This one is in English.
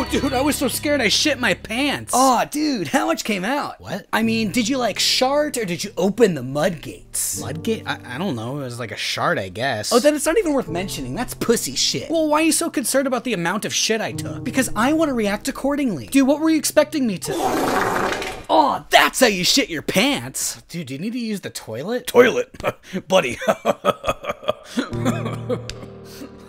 Oh, dude, I was so scared I shit my pants. Oh, dude, how much came out? What? I mean, did you like shart or did you open the mud gates? Mudgate? I don't know. It was like a shard, I guess. Oh, then it's not even worth mentioning. That's pussy shit. Well, why are you so concerned about the amount of shit I took? Because I want to react accordingly. Dude, what were you expecting me to... Oh, that's how you shit your pants. Dude, do you need to use the toilet? Toilet, buddy.